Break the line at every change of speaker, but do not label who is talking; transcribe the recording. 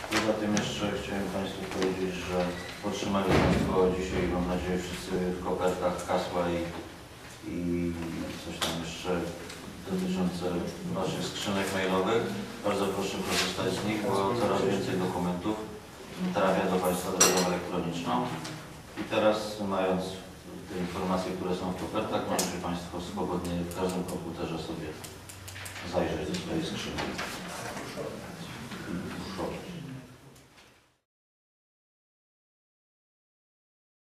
Poza tym jeszcze chciałem Państwu powiedzieć, że otrzymali Państwo dzisiaj, mam nadzieję, wszyscy w kopertach hasła i coś tam jeszcze dotyczące Waszych skrzynek mailowych. Bardzo proszę korzystać z nich, bo coraz więcej dokumentów trafia do Państwa drogą elektroniczną. I teraz, mając te informacje, które są w kopertach, możecie Państwo swobodnie w każdym komputerze sobie